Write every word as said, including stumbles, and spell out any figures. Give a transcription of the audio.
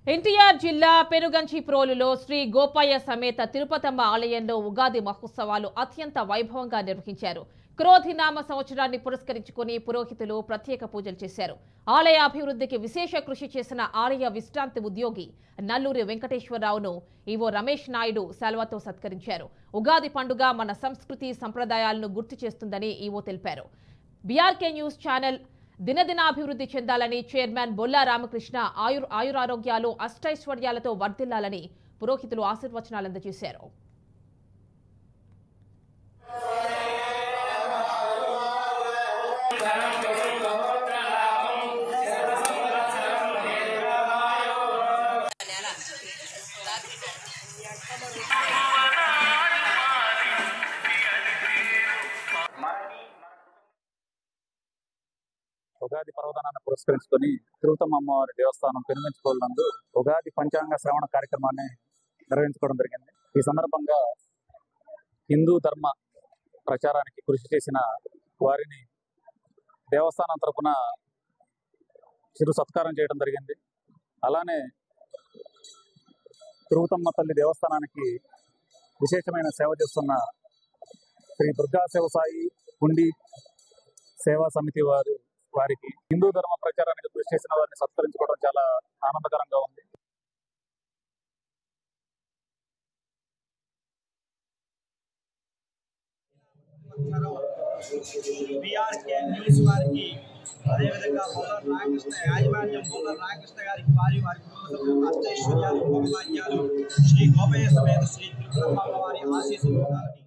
ఎన్టీఆర్ జిల్లా పెనుగంచిప్రోలులో శ్రీ గోపయ్య సమేత తిరుపతమ్మ ఆలయంలో ఉగాది మహోత్సవాలు అత్యంత వైభవంగా నిర్వహించారు. క్రోధినామ సంవత్సరాన్ని పురస్కరించుకుని పురోహితులు ప్రత్యేక పూజలు చేశారు. ఆలయ అభివృద్ధికి విశేష కృషి చేసిన ఆలయ విశ్రాంతి ఉద్యోగి నల్లూరి వెంకటేశ్వరరావును ఈవో రమేష్ నాయుడు శాల్వాతో సత్కరించారు. ఉగాది పండుగ మన సంస్కృతి సంప్రదాయాలను గుర్తు చేస్తుందని ఈవో తెలిపారు. బీఆర్కే న్యూస్ ఛానల్ దినదినాభివృద్ధి చెందాలని చైర్మన్ బొల్లా రామకృష్ణ ఆయుర్ ఆయురారోగ్యాలు అష్టైశ్వర్యాలతో వర్ధిల్లాలని పురోహితులు ఆశీర్వచనాలు అందజేశారు. ఉగాది పర్వదినాన్ని పురస్కరించుకొని తిరుపతమ్మ అమ్మవారి దేవస్థానం పెనుగంచిప్రోలు నందు ఉగాది పంచాంగ శ్రవణ కార్యక్రమాన్ని నిర్వహించుకోవడం జరిగింది. ఈ సందర్భంగా హిందూ ధర్మ ప్రచారానికి కృషి చేసిన వారిని దేవస్థానం తరపున చిరు సత్కారం చేయడం జరిగింది. అలానే తిరుపతమ్మ తల్లి దేవస్థానానికి విశేషమైన సేవ చేస్తున్న శ్రీ దుర్గా శివసాయి హుండీ సేవా సమితి వారు వారికి హిందూ ధర్మ ప్రచారానికి కృషి చేసిన వారిని సత్కరించుకోవడం చాలా ఆనందకరంగా ఉంది. బీఆర్కే న్యూస్ వారికి అదేవిధంగా బొల్ల రామకృష్ణ యాజమాన్యం బొల్ల రామకృష్ణ గారికి వారి వారి కుటుంబ సభ్యులకు అష్టైశ్వర్యాలు భోగభాగ్యాలు శ్రీ గోపయ్య సమేత శ్రీ తిరుపతమ్మ వారి ఆశీస్సులు ఉండాలని